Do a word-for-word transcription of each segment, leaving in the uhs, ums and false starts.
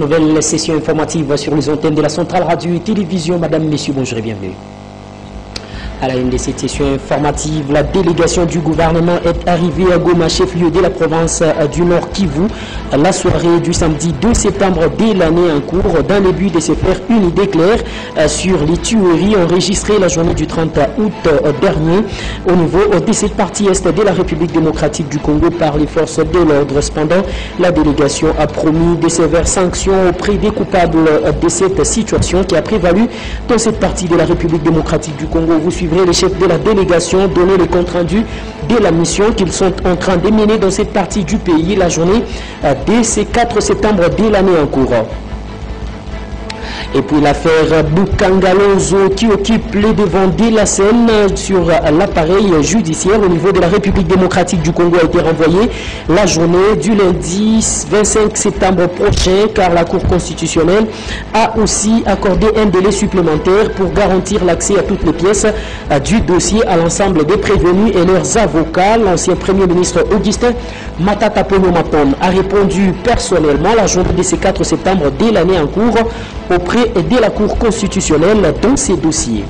nouvelle session informative sur les antennes de la Centrale Radio et Télévision. Madame, Messieurs, bonjour et bienvenue. À la une de cette session informative, la délégation du gouvernement est arrivée à Goma, chef-lieu de la province du Nord Kivu, la soirée du samedi deux septembre de l'année en cours, dans le but de se faire une idée claire sur les tueries enregistrées la journée du trente août dernier au niveau de cette partie est de la République démocratique du Congo par les forces de l'ordre. Cependant, la délégation a promis de sévères sanctions auprès des coupables de cette situation qui a prévalu dans cette partie de la République démocratique du Congo. Vous suivrez les chefs de la délégation donner les comptes rendus de la mission qu'ils sont en train de mener dans cette partie du pays la journée dès ce quatre septembre de l'année en cours. Et puis l'affaire Bukangalonzo qui occupe les devants de la scène sur l'appareil judiciaire au niveau de la République démocratique du Congo a été renvoyée la journée du lundi vingt-cinq septembre prochain car la Cour constitutionnelle a aussi accordé un délai supplémentaire pour garantir l'accès à toutes les pièces du dossier à l'ensemble des prévenus et leurs avocats. L'ancien Premier ministre Augustin Matata Ponyo Mapon a répondu personnellement la journée de ce quatre septembre de l'année en cours auprès de la Cour constitutionnelle dans ces dossiers.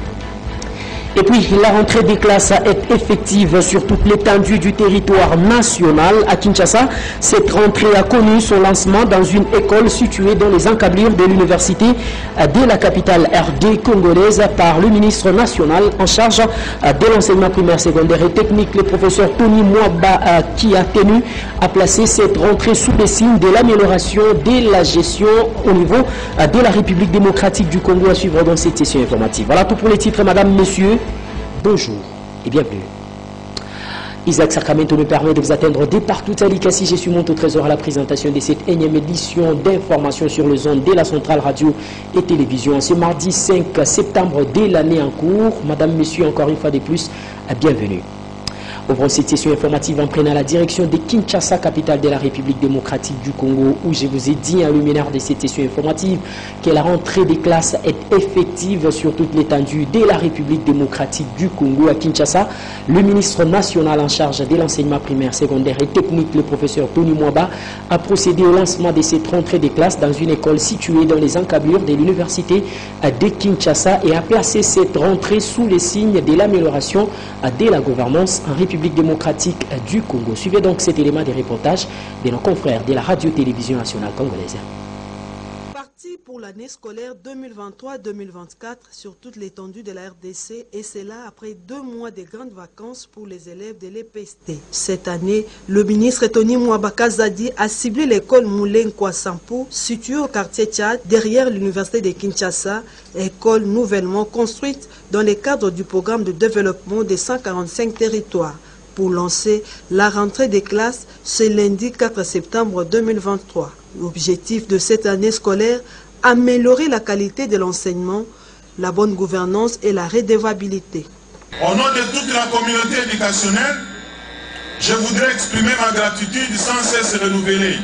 Et puis, la rentrée des classes est effective sur toute l'étendue du territoire national. À Kinshasa, cette rentrée a connu son lancement dans une école située dans les encablures de l'université de la capitale R D congolaise par le ministre national en charge de l'enseignement primaire, secondaire et technique, le professeur Tony Mwaba, qui a tenu à placer cette rentrée sous les signes de l'amélioration de la gestion au niveau de la République démocratique du Congo à suivre dans cette session informative. Voilà tout pour les titres, madame, messieurs. Bonjour et bienvenue. Isaac Sacramento me permet de vous atteindre dès partout à l'Icassi. Je suis monté au trésor à la présentation de cette énième édition d'information sur les ondes de la Centrale Radio et Télévision. Ce mardi cinq septembre de l'année en cours. Madame, Messieurs, encore une fois de plus, bienvenue. Ouvrons cette session informative en prenant la direction de Kinshasa, capitale de la République démocratique du Congo, où je vous ai dit en luminaire de cette session informative que la rentrée des classes est effective sur toute l'étendue de la République démocratique du Congo. À Kinshasa, le ministre national en charge de l'enseignement primaire, secondaire et technique, le professeur Tony Mwaba, a procédé au lancement de cette rentrée des classes dans une école située dans les encablures de l'université de Kinshasa et a placé cette rentrée sous les signes de l'amélioration de la gouvernance en République démocratique du Congo. Suivez donc cet élément des reportages de nos confrères de la radio-télévision nationale congolaise. Parti pour l'année scolaire deux mille vingt-trois deux mille vingt-quatre sur toute l'étendue de la R D C, et c'est là après deux mois de grandes vacances pour les élèves de l'E P S T. Cette année, le ministre Tony Mwaba Kazadi a ciblé l'école Moulin Kwasampu, située au quartier Tchad, derrière l'université de Kinshasa, école nouvellement construite dans le cadre du programme de développement des cent quarante-cinq territoires, pour lancer la rentrée des classes ce lundi quatre septembre deux mille vingt-trois. L'objectif de cette année scolaire, améliorer la qualité de l'enseignement, la bonne gouvernance et la redevabilité. Au nom de toute la communauté éducationnelle, je voudrais exprimer ma gratitude sans cesse renouvelée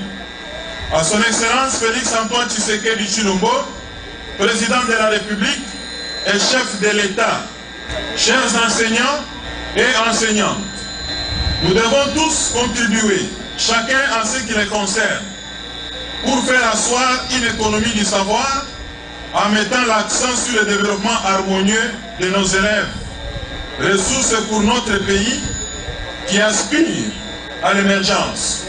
à son Excellence Félix Antoine Tshisekedi Tshilombo, président de la République et chef de l'État, chers enseignants et enseignantes. Nous devons tous contribuer, chacun en ce qui les concerne, pour faire asseoir une économie du savoir en mettant l'accent sur le développement harmonieux de nos élèves, ressources pour notre pays qui aspire à l'émergence.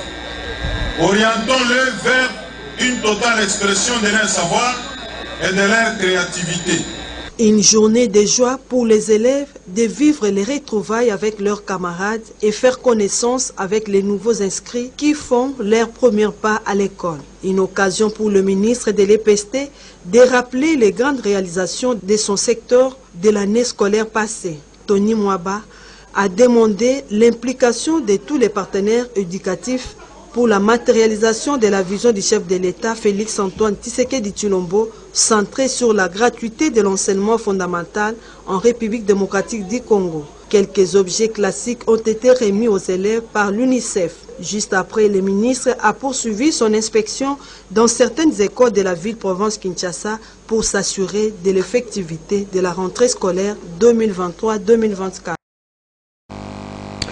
Orientons-le vers une totale expression de leur savoir et de leur créativité. Une journée de joie pour les élèves de vivre les retrouvailles avec leurs camarades et faire connaissance avec les nouveaux inscrits qui font leur premier pas à l'école. Une occasion pour le ministre de l'E P S T de rappeler les grandes réalisations de son secteur de l'année scolaire passée. Tony Mwaba a demandé l'implication de tous les partenaires éducatifs pour la matérialisation de la vision du chef de l'État, Félix Antoine Tshisekedi Tshilombo, centrée sur la gratuité de l'enseignement fondamental en République démocratique du Congo. Quelques objets classiques ont été remis aux élèves par l'UNICEF. Juste après, le ministre a poursuivi son inspection dans certaines écoles de la ville-province Kinshasa pour s'assurer de l'effectivité de la rentrée scolaire deux mille vingt-trois deux mille vingt-quatre.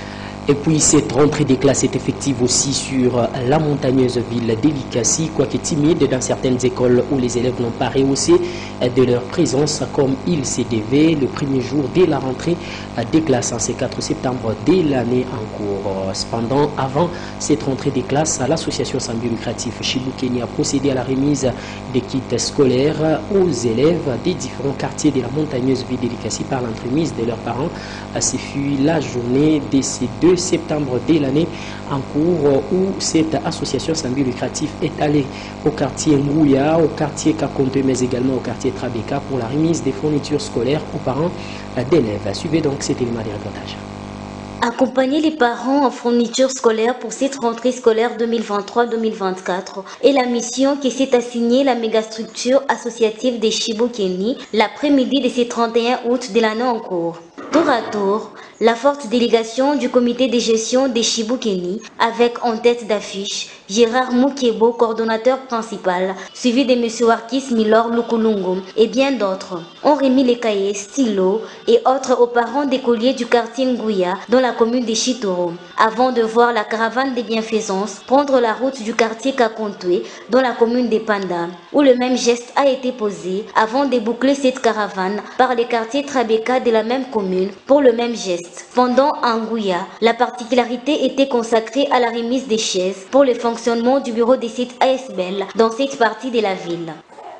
Et puis cette rentrée des classes est effective aussi sur la montagneuse ville d'Elikassi, quoique timide dans certaines écoles où les élèves n'ont pas rehaussé de leur présence comme il s'est dévé le premier jour dès la rentrée des classes en ce quatre septembre dès l'année en cours. Cependant, avant cette rentrée des classes, l'association sans but lucratif Chibukeni a procédé à la remise des kits scolaires aux élèves des différents quartiers de la montagneuse ville d'Elikassi par l'entremise de leurs parents. Ce fut la journée de ces deux septembre dès l'année en cours où cette association sans but lucratif est allée au quartier Ngouya, au quartier Kakonte, mais également au quartier Trabeka pour la remise des fournitures scolaires aux parents d'élèves. Suivez donc cet élément de reportage. Accompagner les parents en fournitures scolaires pour cette rentrée scolaire deux mille vingt-trois deux mille vingt-quatre est la mission qui s'est assignée la mégastructure associative des Chibukeni l'après-midi de ce trente et un août de l'année en cours. Tour à tour, la forte délégation du comité de gestion des Chibukeni, avec en tête d'affiche Gérard Moukebo, coordonnateur principal, suivi de M. Warkis Milor Lukulungu et bien d'autres, ont remis les cahiers, stylos et autres aux parents d'écoliers du quartier Ngouya dans la commune de Chitoro, avant de voir la caravane des bienfaisances prendre la route du quartier Kakontwe dans la commune de Panda, où le même geste a été posé avant de boucler cette caravane par les quartiers Trabeka de la même commune pour le même geste. Pendant Ngouya, la particularité était consacrée à la remise des chaises pour le fonctionnement du bureau des sites A S B L dans cette partie de la ville.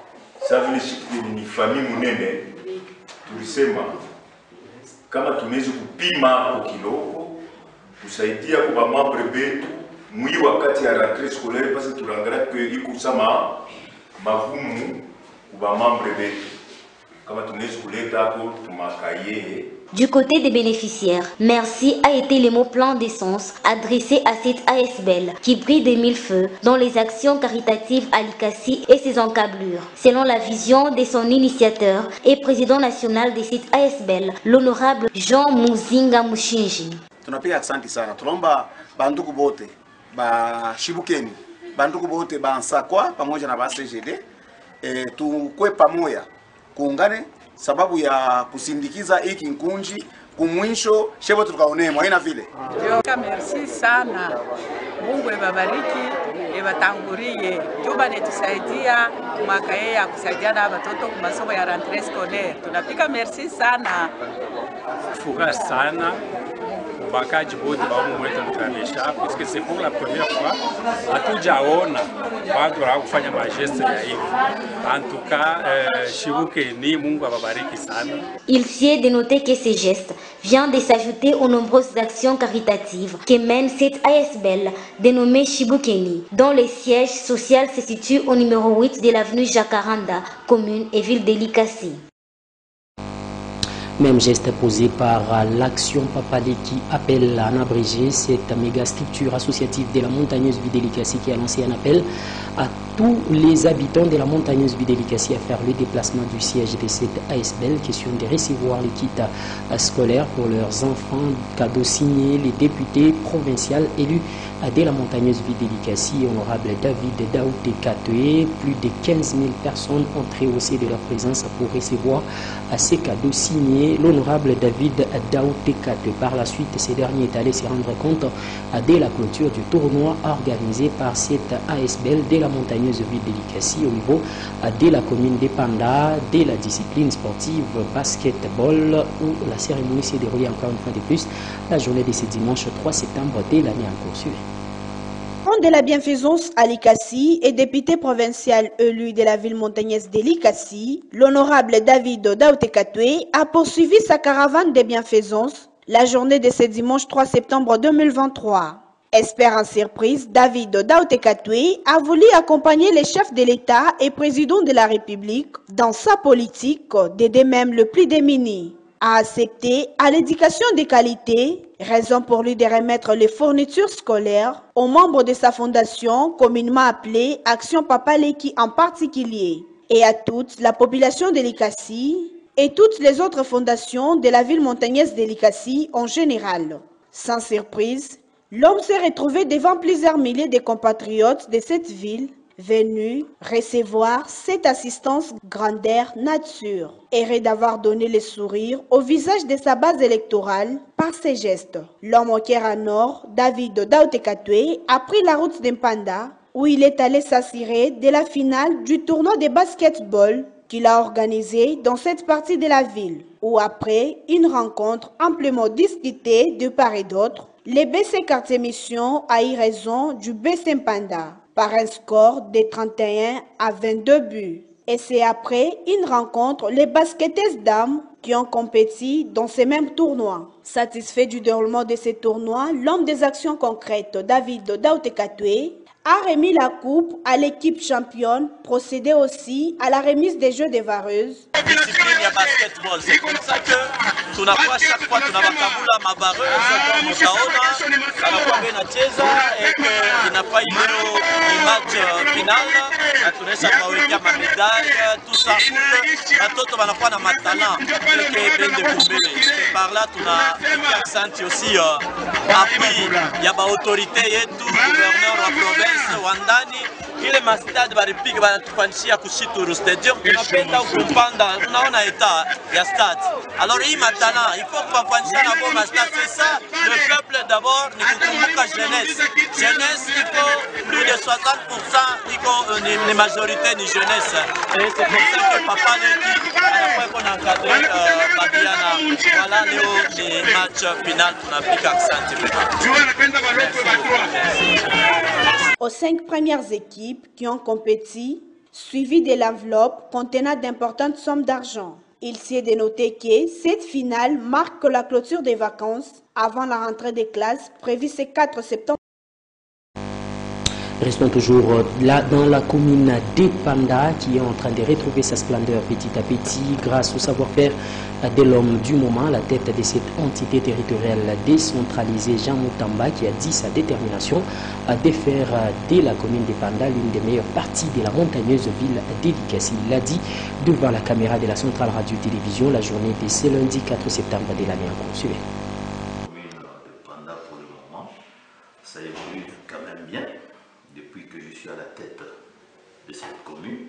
Kama tunaweza kupima kwa kiloko kusaidia kwa mambre betu mwi wakati ya rentrée scolaire parce que tulangalia que iko sama mavumu kwa mambre betu kama tunaweza kuleta hapo tumakaye. Du côté des bénéficiaires, merci a été le mot plan d'essence adressé à cette A S B L qui brille de mille feux dans les actions caritatives à Likassi et ses encablures. Selon la vision de son initiateur et président national de cette A S B L, l'honorable Jean Muzinga Mushinji. Tunapiga asante sana. Tunaomba bandugu bote ba Chibukeni, bandugu bote ba Nsakwa pamoja na ba C G D e, tukwe pamoja kuungane sababu ya kusindikiza hiki nkunji kumwisho shebo tukaone mwaina vile. Merci sana. Mungu ebabariki, ebatangurie. Juba netusaidia mwaka huu ya kusaidia na watoto kwa masomo ya rentrée scolaire. Tunapika merci sana. Furaha sana. Bakaji bote bamu mwetu tukabesha parce que c'est pour la première fois hatujaona watu wa kufanya majeste ya hivi. En tout cas, euh, Chibukeni, Mungu ababariki sana. Il sied de noter que ces gestes viennent de s'ajouter aux nombreuses actions caritatives que mène cette A S B L dénommée Chibukeni, dont le siège social se situe au numéro huit de l'avenue Jacaranda, commune et ville d'Elikassi. Même geste posé par l'action Papalé qui appelle en abrégé cette méga structure associative de la montagneuse ville d'Elikassi qui a lancé un appel à tous les habitants de la montagneuse ville d'Elikassi à faire le déplacement du siège de cette A S B L, question de recevoir les kits scolaires pour leurs enfants, cadeaux signés les députés provinciaux élus de la montagneuse ville d'Elikassi, honorable David Daouté Katoué. Plus de quinze mille personnes ont rehaussé de leur présence pour recevoir ces cadeaux signés. L'honorable David Daouté Katoué. Par la suite, ces derniers est allé se rendre compte dès la clôture du tournoi organisé par cette A S B L de la montagneuse ville d'Elikassi au niveau de la commune de Panda, de la discipline sportive basketball, où la cérémonie s'est déroulée encore une fois de plus la journée de ce dimanche trois septembre de l'année en cours. Suivez. De la bienfaisance à Likassi et député provincial élu de la ville montagneuse d'Elikassi, l'honorable David Daouté Katoué a poursuivi sa caravane de bienfaisance la journée de ce dimanche trois septembre deux mille vingt-trois. Espérant surprise, David Daouté Katoué a voulu accompagner les chefs de l'État et président de la République dans sa politique d'aider même le plus démuni. A accepté à l'éducation de qualité, raison pour lui de remettre les fournitures scolaires aux membres de sa fondation, communément appelée Action Papaleki en particulier, et à toute la population d'Elikassi et toutes les autres fondations de la ville montagneuse d'Elikassi en général. Sans surprise, l'homme s'est retrouvé devant plusieurs milliers de compatriotes de cette ville, venu recevoir cette assistance grandeur nature. Heureux d'avoir donné le sourire au visage de sa base électorale par ses gestes. L'homme au cœur en or, David Daotekatwe, a pris la route d'Mpanda où il est allé s'assurer de la finale du tournoi de basketball qu'il a organisé dans cette partie de la ville, où après une rencontre amplement discutée de part et d'autre, le B C Quartier Mission a eu raison du B C Mpanda par un score de trente et un à vingt-deux buts. Et c'est après une rencontre les basketteuses dames qui ont compéti dans ces mêmes tournois. Satisfait du déroulement de ces tournois, l'homme des actions concrètes, David Daotekatwe, a remis la coupe à l'équipe championne, procédé aussi à la remise des Jeux des Vareuses. Discipline ya basketball, c'est comme ça que tunakuwa chaque fois tunabakabula mabareuse kama mtaona anakuwa benacheza et que inakuwa leo ni match final na tunaweza kuwekea mamedaille tout ça pour watoto wanakuwa na matalent que bende kumbele. Et par là tuna accent aussi appui ya ba autorité yetu gouverneur wa province wandani ile mastade baripige banatufanyishia kushituru stadium tunapenda kumpanda unaona eta ya stade. Alors hii matana il faut kufanyisha na bon stade, c'est ça le peuple d'abord ni kukumbuka jeunesse jeunesse il faut plus de soixante pour cent iko ni, ni majorité ni jeunesse et c'est pour ça que papa l'équipe anakuwa iko na encadré Babiana. Voilà leo ni match final tunapika asante. Aux cinq premières équipes qui ont compéti, suivi de l'enveloppe contenant d'importantes sommes d'argent. Il s'y est dénoté que cette finale marque la clôture des vacances avant la rentrée des classes prévue ce quatre septembre. Restons toujours là dans la commune d'Epanda qui est en train de retrouver sa splendeur petit à petit grâce au savoir-faire de l'homme du moment, la tête de cette entité territoriale décentralisée, Jean Moutamba, qui a dit sa détermination de faire de la commune d'Epanda l'une des meilleures parties de la montagneuse ville d'Elikassi. Il l'a dit devant la caméra de la centrale radio-télévision la journée de ce lundi quatre septembre de l'année en cours. Suivez. Ça évolue quand même bien depuis que je suis à la tête de cette commune.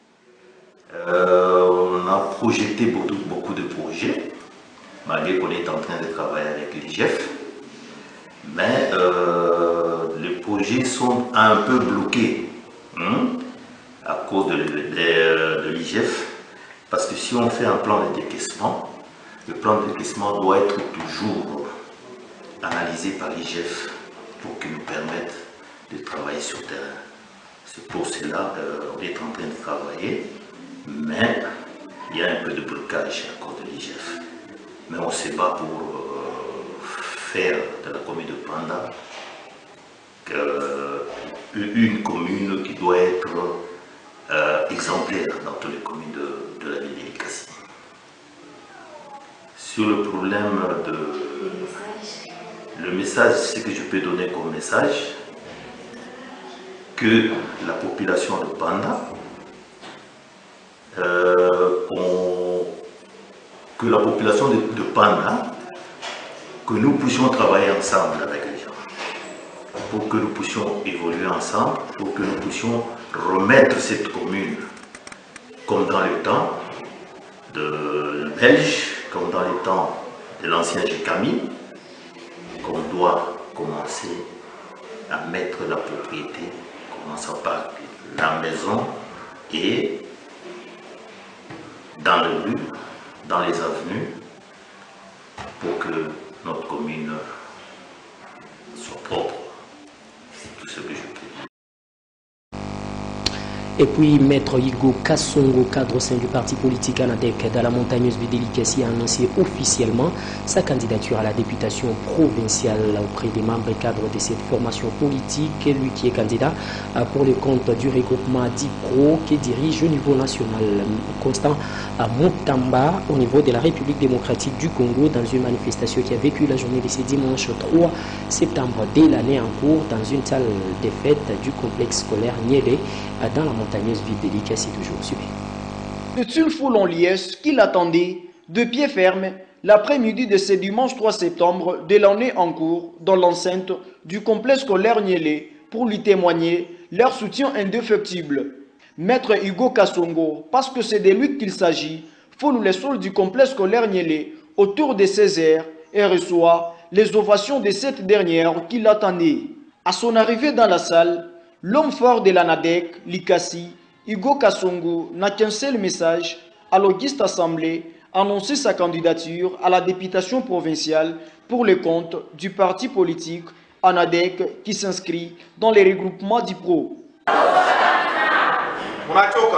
Euh, on a projeté beaucoup, beaucoup de projets, malgré qu'on est en train de travailler avec l'I G F. Mais euh, les projets sont un peu bloqués hein, à cause de, de, de, de l'I G F. Parce que si on fait un plan de décaissement, le plan de décaissement doit être toujours analysé par l'I G F pour qu'il nous permette de travailler sur le terrain. C'est pour cela qu'on euh, est en train de travailler, mais il y a un peu de blocage à cause de l'I G F. Mais on se bat pour euh, faire de la commune de Panda euh, une commune qui doit être euh, exemplaire dans toutes les communes de, de la ville d'Elikassi. Sur le problème de... Le message, ce que je peux donner comme message, que la population de Panda, euh, on, que la population de, de Panda, que nous puissions travailler ensemble avec les gens, pour que nous puissions évoluer ensemble, pour que nous puissions remettre cette commune comme dans le temps de Belge, comme dans le temps de l'ancien G C A M I, qu'on doit commencer à mettre la propriété, commençant par la maison et dans les rues, dans les avenues, pour que notre commune soit propre. C'est tout ce que je peux dire. Et puis, Maître Igo Kassongo, cadre au sein du parti politique Anadek dans la montagneuse ville d'Elikassi, a annoncé officiellement sa candidature à la députation provinciale auprès des membres et cadres de cette formation politique. Lui qui est candidat pour le compte du regroupement DIPRO qui dirige au niveau national. Constant à Moutamba, au niveau de la République démocratique du Congo, dans une manifestation qui a vécu la journée de ce dimanche trois septembre de l'année en cours dans une salle de fête du complexe scolaire Niélé dans la montagneuse ville d'Elikassi, toujours suivi. C'est une foule en liesse qui l'attendait de pied ferme l'après-midi de ce dimanche trois septembre de l'année en cours dans l'enceinte du complexe scolaire Niélé pour lui témoigner leur soutien indéfectible. Maître Hugo Kassongo, parce que c'est de lui qu'il s'agit, foule les sols du complexe scolaire Niélé autour de seize heures et reçoit les ovations de cette dernière qui l'attendait. À son arrivée dans la salle, l'homme fort de l'ANADEC, Likasi, Hugo Kassongo, n'a qu'un seul message à l'Auguste Assemblée, annoncer sa candidature à la députation provinciale pour le compte du parti politique ANADEC qui s'inscrit dans les regroupements d'Ipro. Munachoka.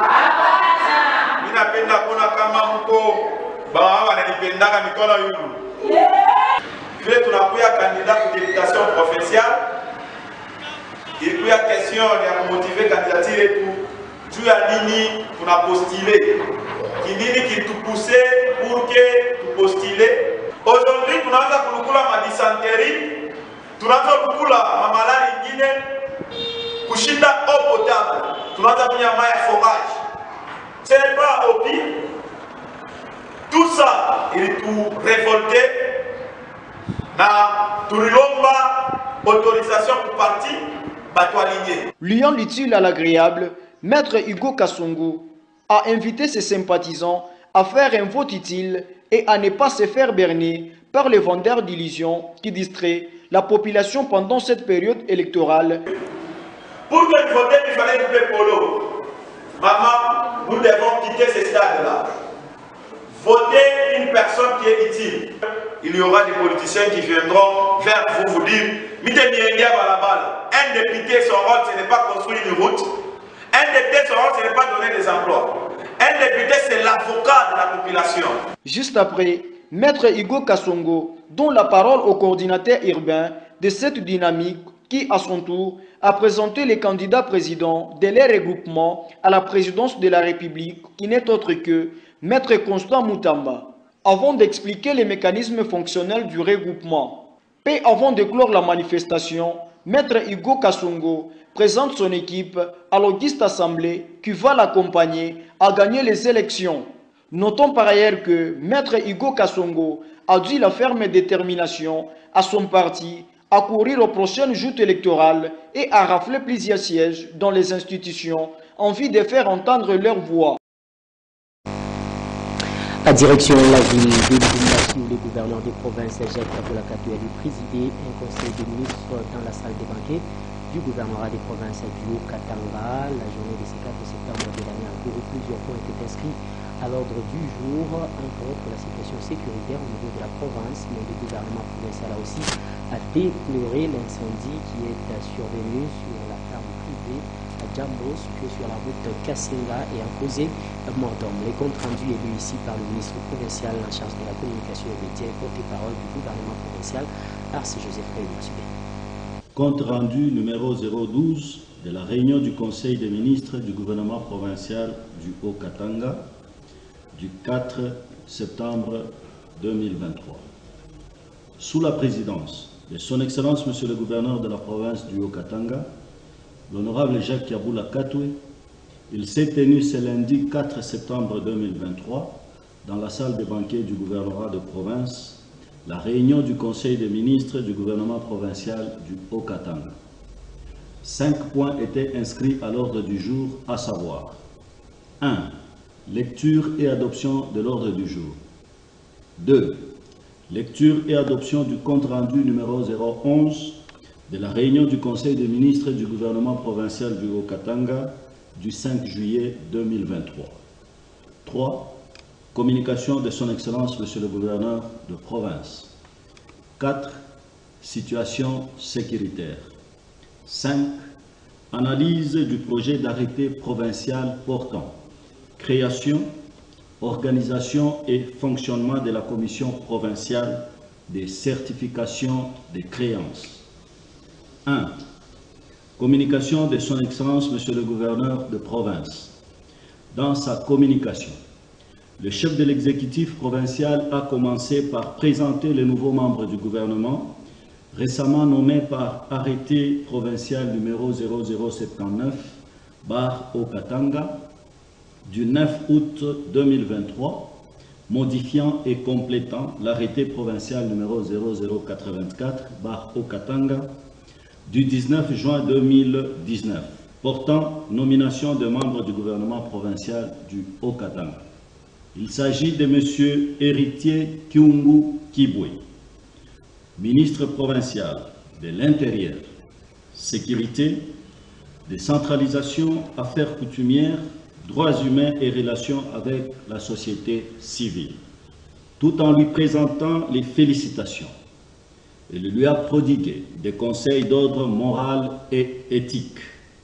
Mina penda kuna kama mko bawa wananipendaka mikono yulu. Vile tunakuya candidat pour députation provinciale. Il y a question de motiver candidature et tout. Tu as nini pour postuler. Qui nini qui tout poussé pour que tu postuler. Aujourd'hui, tu n'as pas kulukula ma dysenterie. Tu n'as pas kulukula ma maladie ingine. Kushinda eau potable. Tunaanza kunywa maji ya forage. Ce n'est pas au pire. Tout ça, il est tout révolté. Na turilomba autorisation pour partir, bateau aligné. Liant l'utile à l'agréable, Maître Hugo Kassongo a invité ses sympathisants à faire un vote utile et à ne pas se faire berner par les vendeurs d'illusions qui distraient la population pendant cette période électorale. Pour que nous votions, il fallait couper Polo. Maman, nous devons quitter ce stade-là. Votez une personne qui est utile. Il y aura des politiciens qui viendront vers vous vous dire un député, son rôle, ce n'est pas construire une route. Un député, son rôle, ce n'est pas donner des emplois. Un député, c'est l'avocat de la population. Juste après, Maître Hugo Kassongo donne la parole au coordinateur urbain de cette dynamique qui, à son tour, a présenté les candidats présidents de leur regroupement à la présidence de la République, qui n'est autre que Maître Constant Moutamba. Avant d'expliquer les mécanismes fonctionnels du regroupement, et avant de clore la manifestation, Maître Hugo Kassongo présente son équipe à l'Auguste Assemblée qui va l'accompagner à gagner les élections. Notons par ailleurs que Maître Hugo Kassongo a dit la ferme détermination à son parti à courir aux prochaines joutes électorales et à rafler plusieurs sièges dans les institutions en vue de faire entendre leur voix. À direction la ville de Lubumbashi, où le gouverneur des provinces, Jacques Kaboulakatou, a dû présider un conseil des ministres dans la salle des banquets du gouvernorat des provinces du Haut-Katanga. La journée de ce quatre septembre de l'année en cours, plusieurs points étaient inscrits à l'ordre du jour, entre autres la situation sécuritaire au niveau de la province, mais le gouvernement provincial a aussi a déploré l'incendie qui est survenu sur la ferme privée à Djambo, située sur la route Kassinga et a causé mort d'homme. Les comptes rendus élus ici par le ministre provincial en charge de la communication et des médias et porte-parole du gouvernement provincial, Arce Joseph Rémy. Compte rendu numéro zéro douze de la réunion du Conseil des ministres du gouvernement provincial du Haut-Katanga du quatre septembre deux mille vingt-trois. Sous la présidence de son Excellence Monsieur le gouverneur de la province du Haut-Katanga, l'honorable Jacques Kaboulakatou, il s'est tenu ce lundi quatre septembre deux mille vingt-trois dans la salle des banquets du gouvernorat de province la réunion du Conseil des ministres du gouvernement provincial du Haut-Katanga. Cinq points étaient inscrits à l'ordre du jour, à savoir un. Lecture et adoption de l'ordre du jour. deux. Lecture et adoption du compte-rendu numéro zéro onze de la réunion du Conseil des ministres du gouvernement provincial du Haut-Katanga du cinq juillet deux mille vingt-trois. trois. Communication de son Excellence Monsieur le gouverneur de province. quatre. Situation sécuritaire. cinq. Analyse du projet d'arrêté provincial portant création, organisation et fonctionnement de la commission provinciale des certifications des créances. un. Communication de son Excellence Monsieur le gouverneur de province. Dans sa communication, le chef de l'exécutif provincial a commencé par présenter les nouveaux membres du gouvernement récemment nommés par arrêté provincial numéro zéro zéro soixante-dix-neuf barre Haut-Katanga du neuf août deux mille vingt-trois, modifiant et complétant l'arrêté provincial numéro zéro zéro quatre-vingt-quatre barre Haut-Katanga du dix-neuf juin deux mille dix-neuf portant nomination de membres du gouvernement provincial du Haut-Katanga. Il s'agit de M. Héritier Kyungu Kibwe, ministre provincial de l'Intérieur, Sécurité, Décentralisation, Affaires coutumières, Droits humains et relations avec la société civile, tout en lui présentant les félicitations. Il lui a prodigué des conseils d'ordre moral et éthique.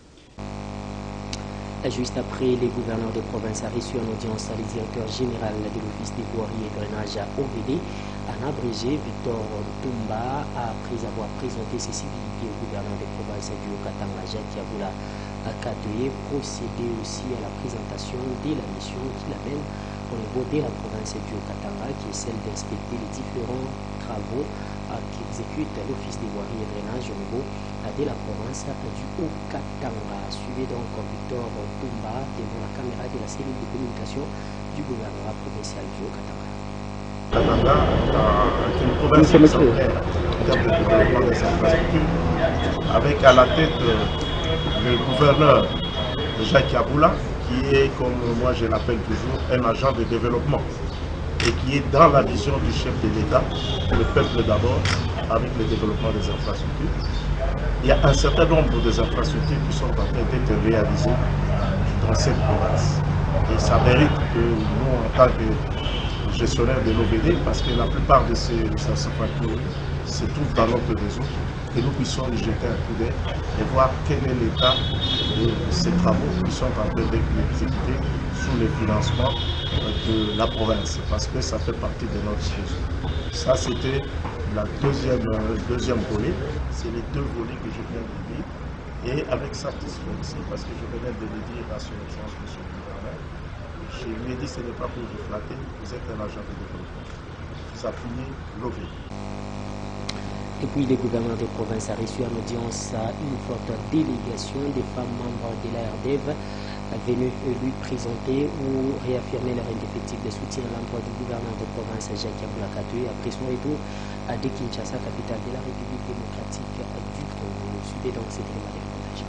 Juste après, les gouverneurs de province a reçu en audience le directeur général de l'Office des voiries et drainage à O V D. En abrégé, Victor Tumba, après avoir présenté ses civilités au gouverneur de province du Haut-Katanga, Jacques Yabula Katoye, procédé aussi à la présentation de la mission qu'il amène au niveau de la province du Haut-Katanga, qui est celle d'inspecter les différents travaux qu'exécute l'Office des voiries et drainage au niveau de la province du Haut-Katanga. Suivez donc Victor Tumba devant la caméra de la cellule de communication du gouvernement provincial du Haut-Katanga. Katanga est une province exemplaire en termes de développement des infrastructures, avec à la tête le gouverneur Jacques Yabula, qui est, comme moi je l'appelle toujours, un agent de développement et qui est dans la vision du chef de l'État, le peuple d'abord, avec le développement des infrastructures. Il y a un certain nombre des infrastructures qui sont en train d'être réalisées dans cette province. Et ça mérite que nous, en tant que gestionnaires de l'O V D, parce que la plupart de ces infrastructures se trouvent dans notre réseau, que nous puissions y jeter un coup d'œil et voir quel est l'état de ces travaux qui sont en train d'être exécutés sous le financement de la province, parce que ça fait partie de notre réseau. Ça, c'était la deuxième, deuxième volet. C'est les deux volets que je viens de dire. Et avec satisfaction, parce que je venais de le dire à son excellence, M. le gouverneur, je lui ai dit, ce n'est pas pour vous flatter, vous êtes un agent de développement. Vous appuyez l'O V D. Et puis, le gouverneur de province a reçu en audience une forte délégation des femmes membres de l'A R D E V venues lui présenter ou réaffirmer leur indéfectible soutien à l'emploi du gouverneur de province Jacques Yabula Katoye après son retour de Kinshasa, capitale de la République démocratique du Congo. Suivez donc cet élément de reportage.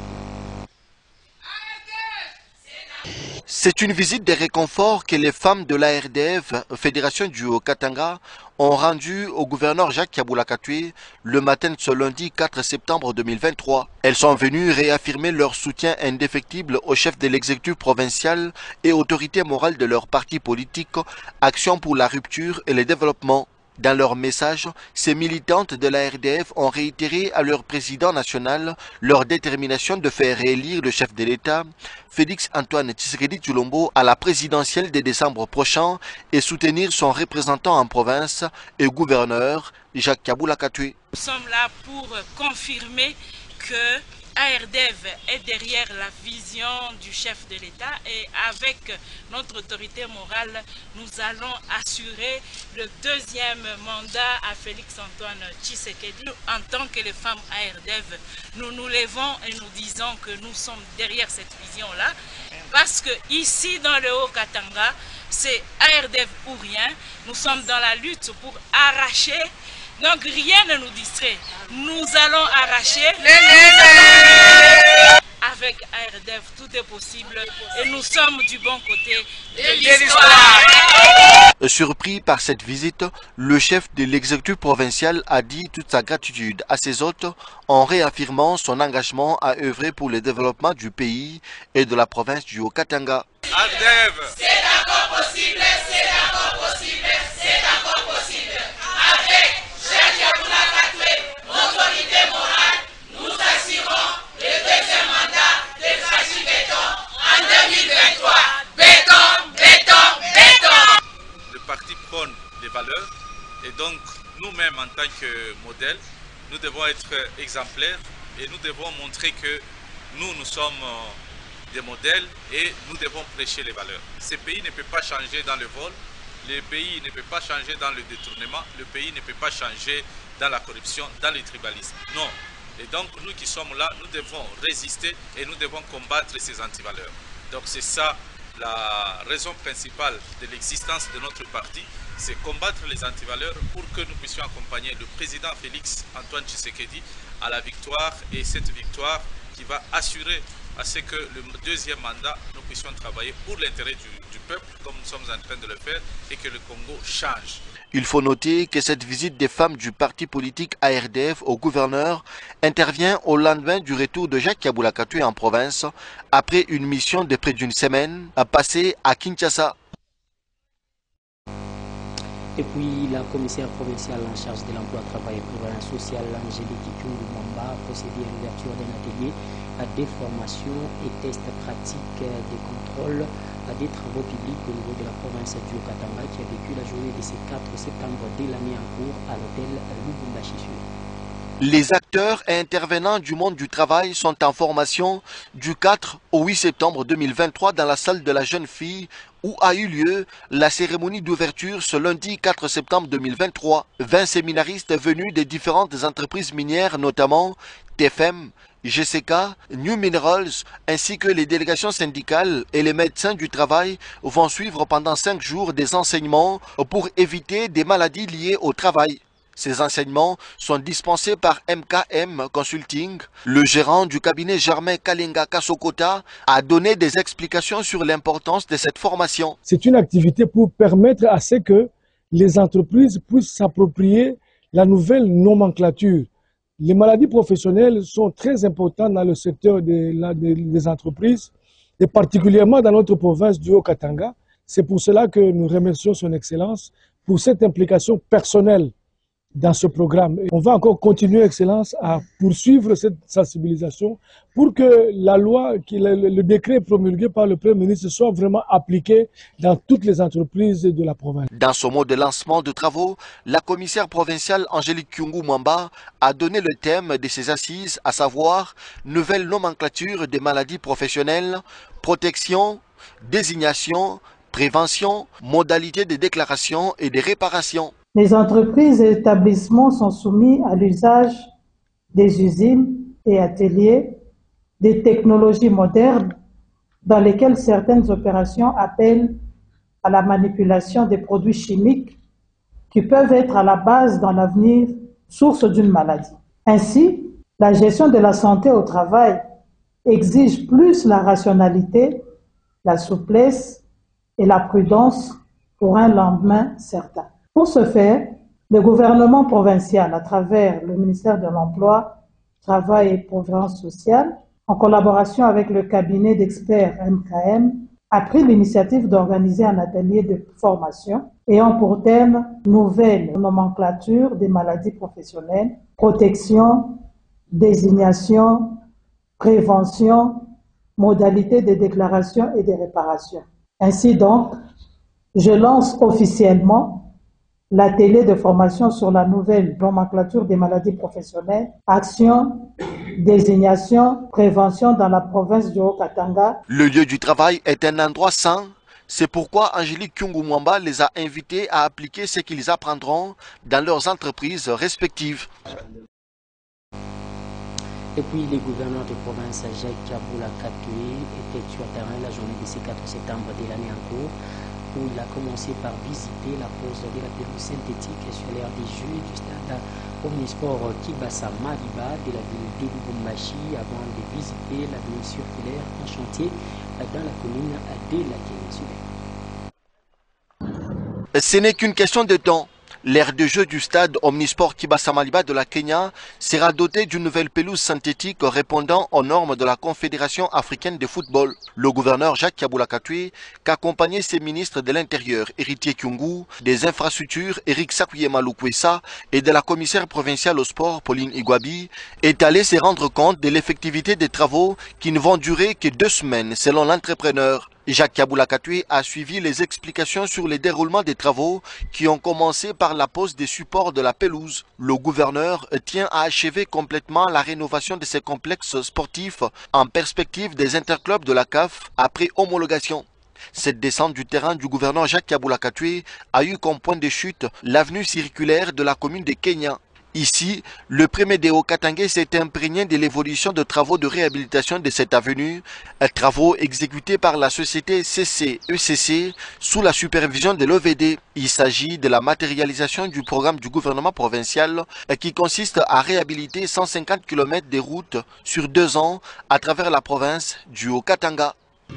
C'est une visite de réconfort que les femmes de l'A R D E V, Fédération du Haut-Katanga, ont rendue au gouverneur Jacques Yabula Katoye le matin de ce lundi quatre septembre deux mille vingt-trois. Elles sont venues réaffirmer leur soutien indéfectible au chef de l'exécutif provincial et autorité morale de leur parti politique, Action pour la rupture et le développement. Dans leur message, ces militantes de l'A R D E V ont réitéré à leur président national leur détermination de faire réélire le chef de l'État, Félix Antoine Tshisekedi Tshilombo, à la présidentielle de décembre prochain et soutenir son représentant en province et gouverneur, Jacques Yabula Katoye. Nous sommes là pour confirmer que A R D E V est derrière la vision du chef de l'État et avec notre autorité morale, nous allons assurer le deuxième mandat à Félix Antoine Tshisekedi. En tant que les femmes A R D E V, nous nous levons et nous disons que nous sommes derrière cette vision-là parce que ici dans le Haut-Katanga, c'est A R D E V ou rien. Nous sommes dans la lutte pour arracher. Donc rien ne nous distrait. Nous allons arracher. Avec A R D E V, tout est possible et nous sommes du bon côté de l'histoire. Surpris par cette visite, le chef de l'exécutif provincial a dit toute sa gratitude à ses hôtes en réaffirmant son engagement à œuvrer pour le développement du pays et de la province du Haut-Katanga. A R D E V, c'est encore possible, c'est encore possible, c'est encore possible. Avec Jacques Yabula Katoye, autorité morale, nous assurons le deuxième mandat de Fachi Béton en deux mille vingt-trois. Béton, béton, béton. Le parti prône les valeurs et donc nous-mêmes en tant que modèle, nous devons être exemplaires et nous devons montrer que nous, nous sommes des modèles et nous devons prêcher les valeurs. Ce pays ne peut pas changer dans le vol, le pays ne peut pas changer dans le détournement, le pays ne peut pas changer dans la corruption, dans le tribalisme. Non. Et donc nous qui sommes là, nous devons résister et nous devons combattre ces antivaleurs. Donc c'est ça la raison principale de l'existence de notre parti, c'est combattre les antivaleurs pour que nous puissions accompagner le président Félix Antoine Tshisekedi à la victoire, et cette victoire qui va assurer à ce que le deuxième mandat, nous puissions travailler pour l'intérêt du, du peuple, comme nous sommes en train de le faire, et que le Congo change. Il faut noter que cette visite des femmes du parti politique A R D F au gouverneur intervient au lendemain du retour de Jacques Kabula Katoué en province, après une mission de près d'une semaine à passer à Kinshasa. Et puis la commissaire provinciale en charge de l'emploi, travail et prévoyance sociale, Angélique Kikungu Mwamba, a procédé à l'ouverture d'un atelier des formations et tests pratiques des contrôles à des travaux publics au niveau de la province du Haut-Katanga qui a vécu la journée de ce quatre septembre de l'année en cours à l'hôtel Lubumbashi. Les acteurs et intervenants du monde du travail sont en formation du quatre au huit septembre deux mille vingt-trois dans la salle de la jeune fille où a eu lieu la cérémonie d'ouverture ce lundi quatre septembre deux mille vingt-trois. vingt séminaristes venus des différentes entreprises minières, notamment T F M, G C K, New Minerals, ainsi que les délégations syndicales et les médecins du travail vont suivre pendant cinq jours des enseignements pour éviter des maladies liées au travail. Ces enseignements sont dispensés par M K M Consulting. Le gérant du cabinet Germain Kalenga Kasokota a donné des explications sur l'importance de cette formation. C'est une activité pour permettre à ce que les entreprises puissent s'approprier la nouvelle nomenclature. Les maladies professionnelles sont très importantes dans le secteur de la, de, des entreprises et particulièrement dans notre province du Haut-Katanga. C'est pour cela que nous remercions son Excellence pour cette implication personnelle dans ce programme. On va encore continuer, Excellence, à poursuivre cette sensibilisation pour que la loi, le, le décret promulgué par le Premier ministre soit vraiment appliqué dans toutes les entreprises de la province. Dans son mot de lancement de travaux, la commissaire provinciale Angélique Kikungu Mwamba a donné le thème de ses assises, à savoir nouvelle nomenclature des maladies professionnelles, protection, désignation, prévention, modalités de déclaration et de réparation. Les entreprises et établissements sont soumis à l'usage des usines et ateliers, des technologies modernes dans lesquelles certaines opérations appellent à la manipulation des produits chimiques qui peuvent être à la base dans l'avenir source d'une maladie. Ainsi, la gestion de la santé au travail exige plus la rationalité, la souplesse et la prudence pour un lendemain certain. Pour ce faire, le gouvernement provincial, à travers le ministère de l'Emploi, Travail et Prévoyance sociale, en collaboration avec le cabinet d'experts M K M, a pris l'initiative d'organiser un atelier de formation ayant pour thème nouvelle nomenclature des maladies professionnelles, protection, désignation, prévention, modalités de déclaration et de réparation. Ainsi donc, je lance officiellement l'atelier de formation sur la nouvelle nomenclature des maladies professionnelles, action, désignation, prévention dans la province du Haut-Katanga. Le lieu du travail est un endroit sain. C'est pourquoi Angélique Kikungu Mwamba les a invités à appliquer ce qu'ils apprendront dans leurs entreprises respectives. Et puis, les gouverneurs de province Jacques Kabula Katoué étaient sur terrain la journée de ce quatre septembre de l'année en cours, où il a commencé par visiter la pose de la pelouse synthétique sur l'aire des Jeux du stade Omnisport Kibasa Maliba de la ville de Lubumbashi avant de visiter l'avenue circulaire en chantier dans la commune de la Kenya. Ce n'est qu'une question de temps. L'aire de jeu du stade Omnisport Kibasa Maliba de la Kenya sera dotée d'une nouvelle pelouse synthétique répondant aux normes de la Confédération africaine de football. Le gouverneur Jacques Kabula Katoué, qu'accompagnait ses ministres de l'Intérieur, Héritier Kyungu, des infrastructures, Eric Sakuyema Lukwesa, et de la commissaire provinciale au sport, Pauline Igwabi, est allé se rendre compte de l'effectivité des travaux qui ne vont durer que deux semaines, selon l'entrepreneur. Jacques Kabula Katoué a suivi les explications sur le déroulement des travaux qui ont commencé par la pose des supports de la pelouse. Le gouverneur tient à achever complètement la rénovation de ces complexes sportifs en perspective des interclubs de la C A F après homologation. Cette descente du terrain du gouverneur Jacques Kabula Katoué a eu comme point de chute l'avenue circulaire de la commune de Kenya. Ici, le premier des Haut-Katangais s'est imprégné de l'évolution de travaux de réhabilitation de cette avenue, travaux exécutés par la société C C E C C sous la supervision de l'O V D. Il s'agit de la matérialisation du programme du gouvernement provincial qui consiste à réhabiliter cent cinquante kilomètres de routes sur deux ans à travers la province du Haut-Katanga.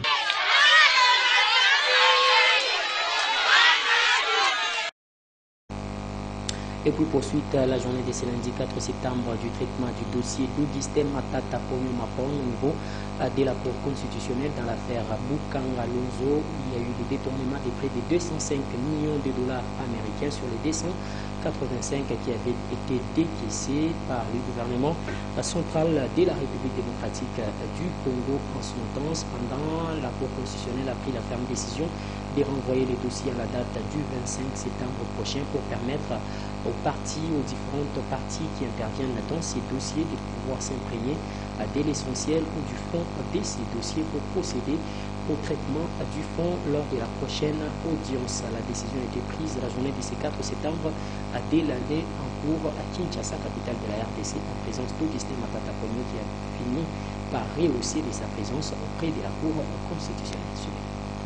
Et puis poursuite, la journée de ce lundi quatre septembre du traitement du dossier d'Augustin Matata Ponyo Mapon au niveau de la Cour constitutionnelle dans l'affaire Bukanga Lonzo. Il y a eu le détournement de près de deux cent cinq millions de dollars américains sur les deux cent quatre-vingt-cinq qui avaient été décaissés par le gouvernement central de la République démocratique du Congo. En son temps, cependant, la Cour constitutionnelle a pris la ferme décision de renvoyer les dossiers à la date du vingt-cinq septembre prochain pour permettre aux parties, aux différentes parties qui interviennent dans ces dossiers de pouvoir s'imprégner de l'essentiel ou du fond de ces dossiers pour procéder au traitement du fond lors de la prochaine audience. La décision a été prise la journée de ce quatre septembre dès l'année en cours à Kinshasa, capitale de la R D C, en présence d'Augustin Matata Ponyo qui a fini par rehausser de sa présence auprès de la Cour constitutionnelle.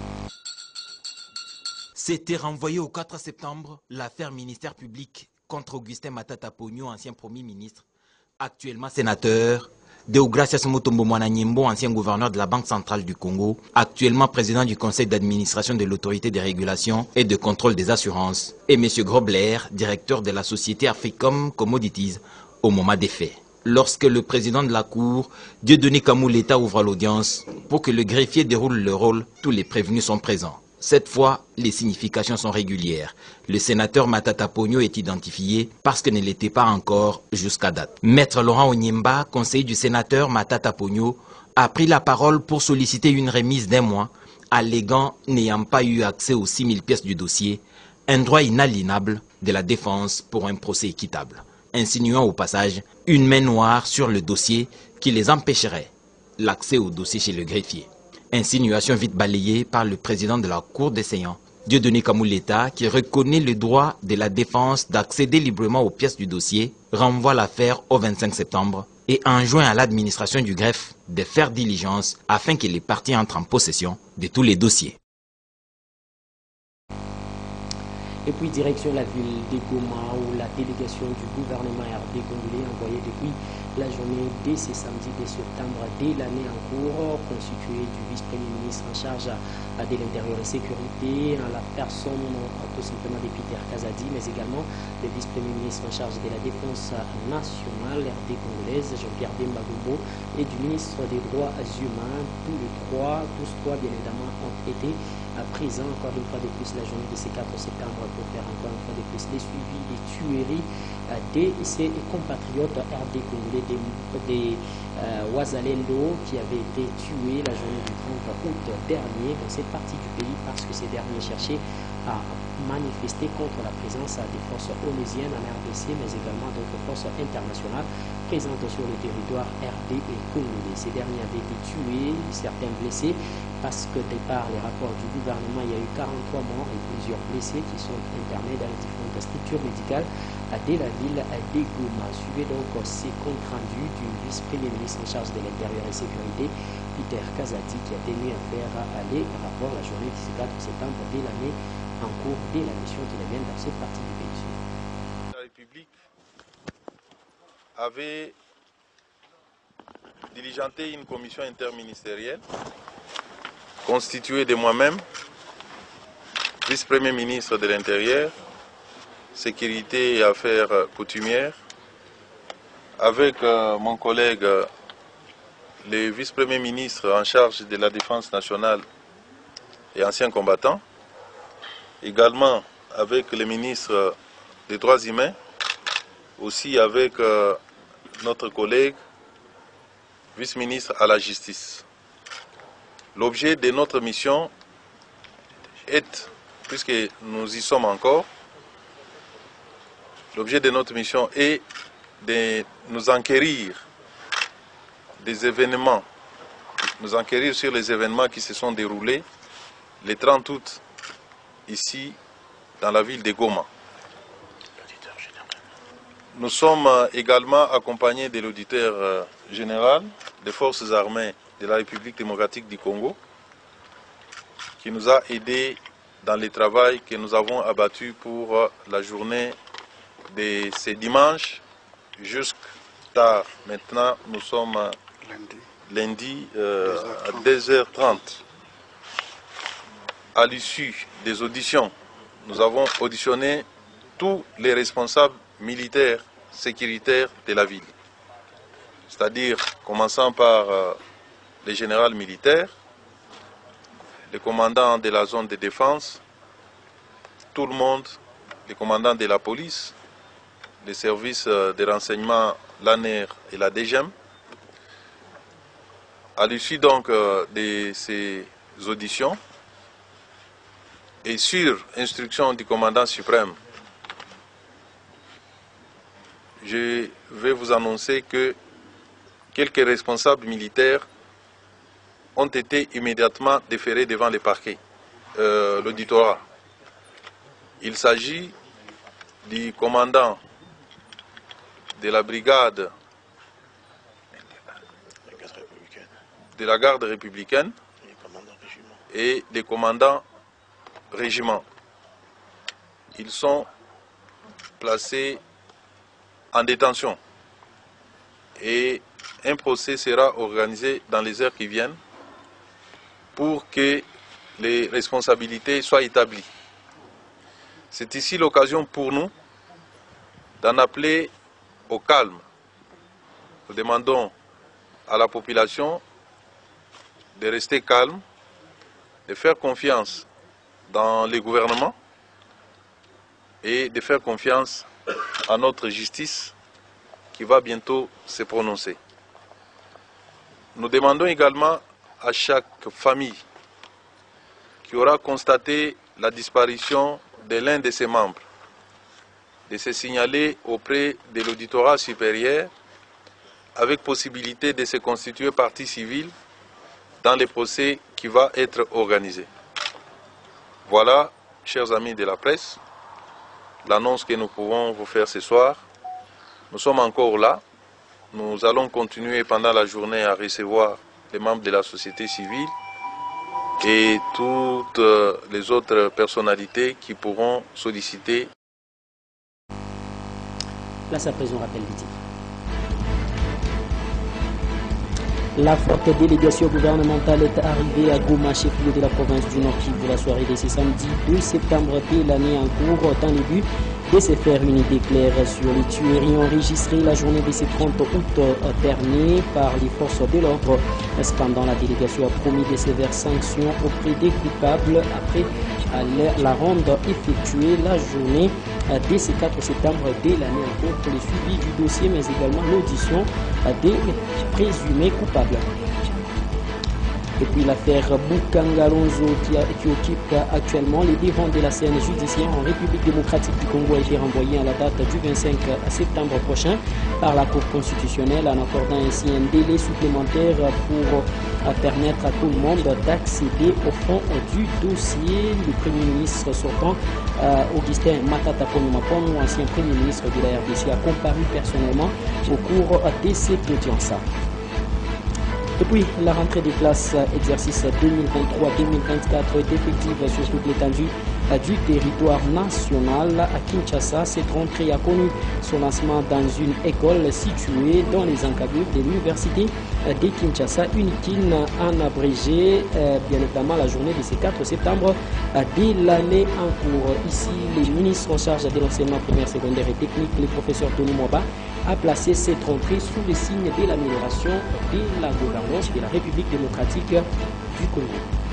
C'était renvoyé au quatre septembre l'affaire ministère public contre Augustin Matata Ponyo, ancien Premier ministre, actuellement sénateur, Deogracias Mutombo Mwananyimbo, ancien gouverneur de la Banque centrale du Congo, actuellement président du conseil d'administration de l'autorité de régulation et de contrôle des assurances, et M. Grobler, directeur de la société Africom Commodities, au moment des faits. Lorsque le président de la Cour, Dieudonné Kamouleta, ouvre l'audience pour que le greffier déroule le rôle, tous les prévenus sont présents. Cette fois, les significations sont régulières. Le sénateur Matata Ponyo est identifié parce que ne l'était pas encore jusqu'à date. Maître Laurent Onyemba, conseiller du sénateur Matata Ponyo, a pris la parole pour solliciter une remise d'un mois, alléguant n'ayant pas eu accès aux six mille pièces du dossier, un droit inaliénable de la défense pour un procès équitable, insinuant au passage une main noire sur le dossier qui les empêcherait l'accès au dossier chez le greffier. Insinuation vite balayée par le président de la Cour des séants, Dieudonné Kamouleta, qui reconnaît le droit de la défense d'accéder librement aux pièces du dossier, renvoie l'affaire au vingt-cinq septembre et enjoint à l'administration du greffe de faire diligence afin que les parties entrent en possession de tous les dossiers. Et puis direction la ville de Goma où la délégation du gouvernement R D congolais envoyée depuis la journée dès ce samedi de septembre dès l'année en cours, constituée du vice-premier ministre en charge de l'intérieur et sécurité, en la personne tout simplement de Peter Kazadi, mais également le vice-premier ministre en charge de la défense nationale R D congolaise, Jean-Pierre Bemba Gombo, et du ministre des droits humains. Tous les trois, tous trois bien évidemment ont été présents encore une fois de plus la journée de ce quatre septembre pour faire encore une fois de plus les suivis des tueries de ses compatriotes R D congolais, des, des euh, Wazalendo qui avaient été tués la journée du trente août dernier dans cette partie du pays parce que ces derniers cherchaient à manifester contre la présence des forces onusiennes en R D C, mais également d'autres forces internationales présentes sur le territoire R D et congolais. Ces derniers avaient été tués, certains blessés, parce que de par les rapports du gouvernement, il y a eu quarante-trois morts et plusieurs blessés qui sont internés dans les différentes structures médicales de la ville de Goma. Suivez donc ces comptes rendus du vice-premier ministre en charge de l'intérieur et sécurité, Peter Kazadi, qui a tenu à faire les rapports la journée du quatre septembre dès l'année en cours, dès la mission qui mène dans cette partie du pays. La République avait diligenté une commission interministérielle constituée de moi-même, vice-premier ministre de l'Intérieur, sécurité et affaires coutumières, avec euh, mon collègue, euh, le vice-premier ministre en charge de la défense nationale et ancien combattant, également avec le ministre des droits humains, aussi avec euh, notre collègue, vice-ministre à la justice. L'objet de notre mission est, puisque nous y sommes encore, l'objet de notre mission est de nous enquérir des événements, nous enquérir sur les événements qui se sont déroulés le trente août ici dans la ville de Goma. Nous sommes également accompagnés de l'auditeur général des forces armées de la République démocratique du Congo, qui nous a aidés dans le travail que nous avons abattu pour la journée de ce dimanche jusqu'à maintenant. Nous sommes lundi, lundi euh, à deux heures trente. À l'issue des auditions, nous avons auditionné tous les responsables militaires, sécuritaires de la ville. C'est-à-dire, commençant par euh, les généraux militaires, les commandants de la zone de défense, tout le monde, les commandants de la police, les services de renseignement, l'A N R et la D G E M. À l'issue donc de ces auditions, et sur instruction du commandant suprême, je vais vous annoncer que quelques responsables militaires ont été immédiatement déférés devant les parquets, euh, l'auditorat. Il s'agit du commandant de la brigade de la garde républicaine et des commandants régiments. Ils sont placés en détention et un procès sera organisé dans les heures qui viennent pour que les responsabilités soient établies. C'est ici l'occasion pour nous d'en appeler au calme. Nous demandons à la population de rester calme, de faire confiance dans les gouvernements et de faire confiance à notre justice qui va bientôt se prononcer. Nous demandons également à chaque famille qui aura constaté la disparition de l'un de ses membres de se signaler auprès de l'auditorat supérieur avec possibilité de se constituer partie civile dans le procès qui va être organisé. Voilà, chers amis de la presse, l'annonce que nous pouvons vous faire ce soir. Nous sommes encore là. Nous allons continuer pendant la journée à recevoir les membres de la société civile et toutes les autres personnalités qui pourront solliciter. Place à présent, rappel du titre. La forte délégation gouvernementale est arrivée à Goma, chef-lieu de la province du Nord-Kivu, pour la soirée de ce samedi deux septembre de l'année en cours, dans le but de se faire une idée claire sur les tueries enregistrées la journée de ce trente août dernier par les forces de l'ordre. Cependant, la délégation a promis de sévères sanctions auprès des coupables après la ronde effectuée la journée de ce quatre septembre de l'année en cours pour le suivi du dossier, mais également l'audition des présumés coupables. Et puis l'affaire Bukangalonzo qui, qui occupe actuellement les devants de la scène judiciaire en République démocratique du Congo a été renvoyée à la date du vingt-cinq septembre prochain par la Cour constitutionnelle en accordant ainsi un délai supplémentaire pour permettre à tout le monde d'accéder au fond du dossier. Le Premier ministre sortant, euh, Augustin Matata Ponyo, ancien Premier ministre de la R D C, a comparu personnellement au cours de cette audience. Et puis, la rentrée des classes exercice deux mille vingt-trois deux mille vingt-quatre est effective sur toute l'étendue du territoire national. À Kinshasa, cette rentrée a connu son lancement dans une école située dans les encablures de l'université de Kinshasa, Unikin en abrégé, bien notamment la journée de ce quatre septembre de l'année en cours. Ici, les ministres en charge de l'enseignement primaire, secondaire et technique, le professeur Tony Moba, a placé cette rentrée sous le signe de l'amélioration de la gouvernance de la République démocratique du Congo.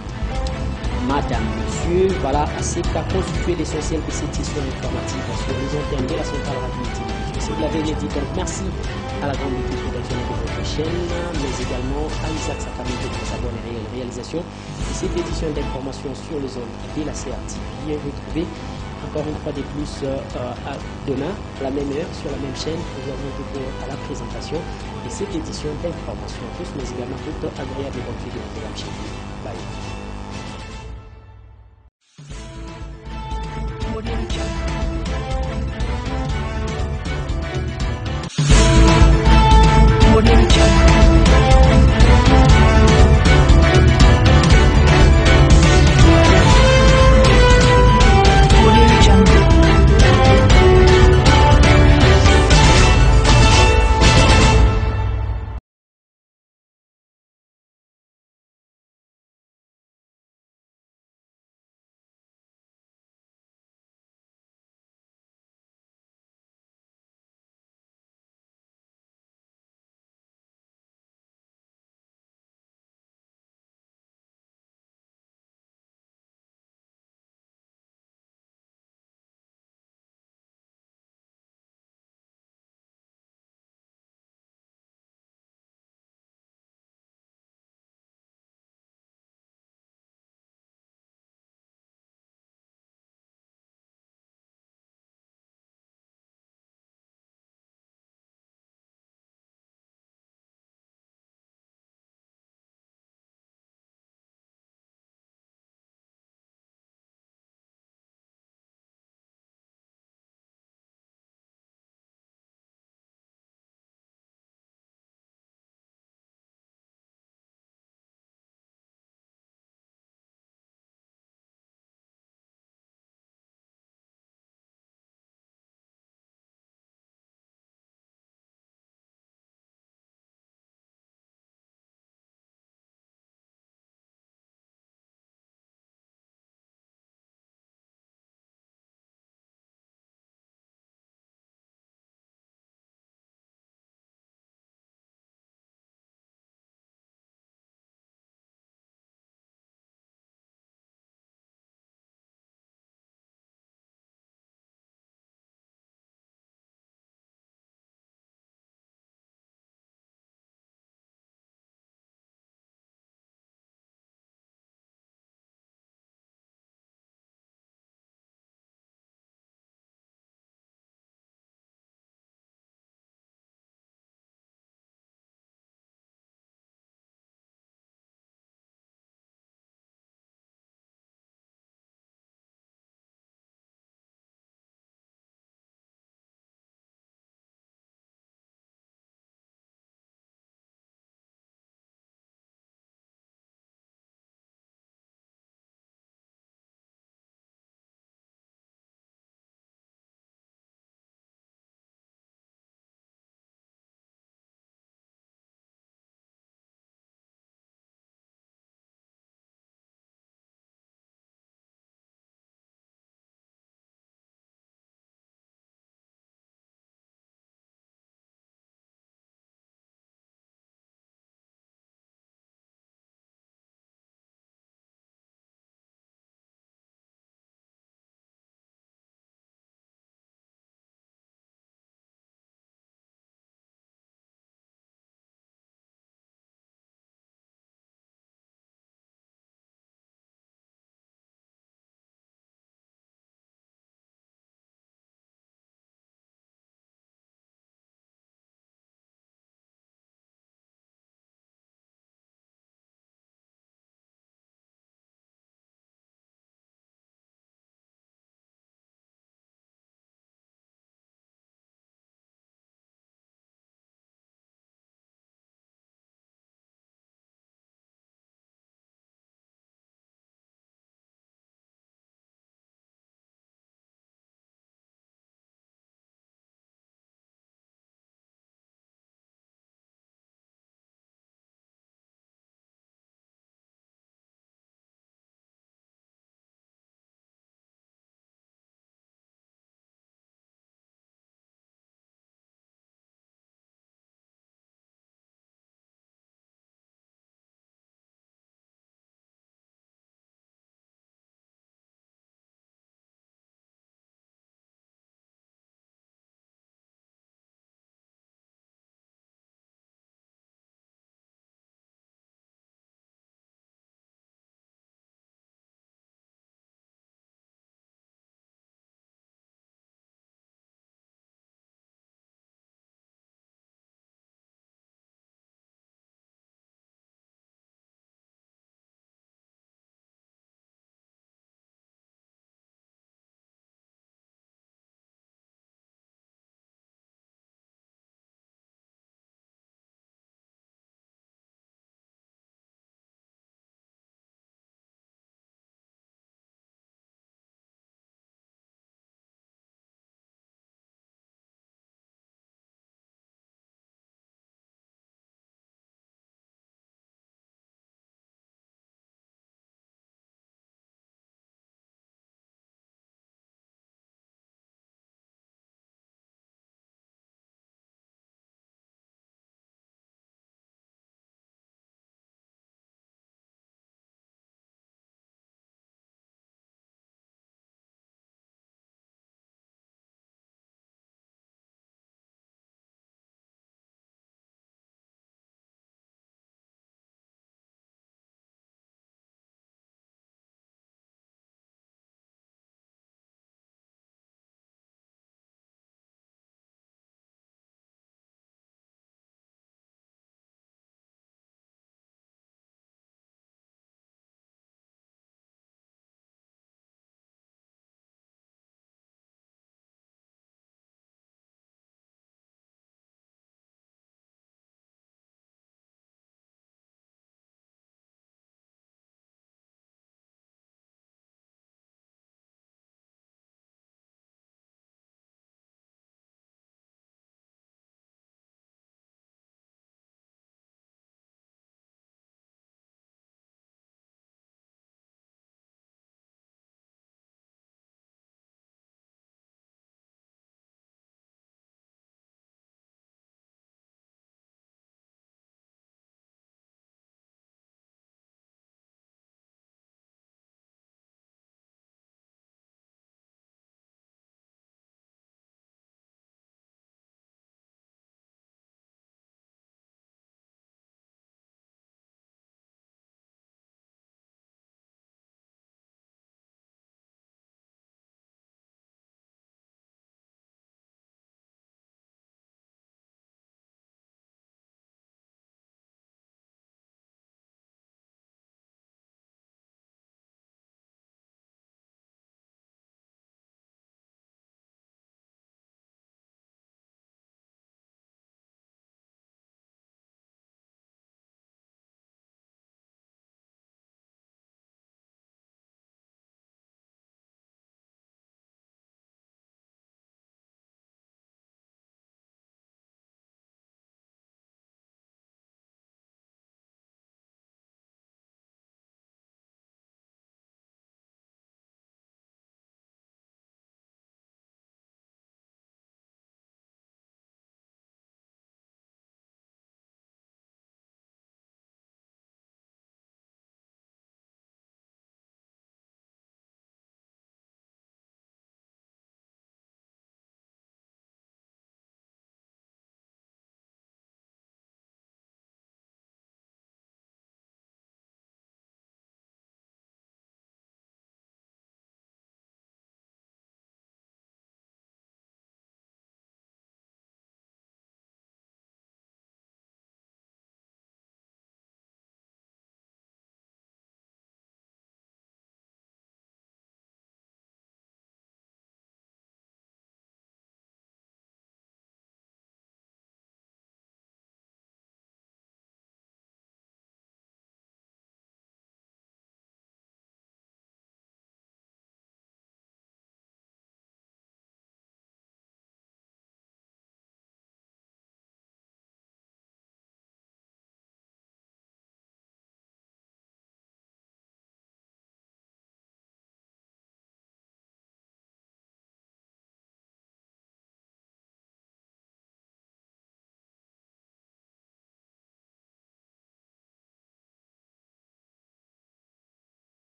Madame, Monsieur, voilà ce qu'a constitué l'essentiel de cette session informative sur les antennes de la centrale radio et télévision. Si vous l'avez dit, donc merci à la grande équipe rédactionnelle de votre chaîne, mais également à Isaac Sakamito pour sa bonne réalisation de cette édition d'information sur les ondes de la C R T. Bien retrouvée encore une fois de plus euh, à demain, à la même heure, sur la même chaîne. Nous avons été à la présentation de cette édition d'information. Tous, mais également toute agréable et bonne vidéo de la chaîne. Bye.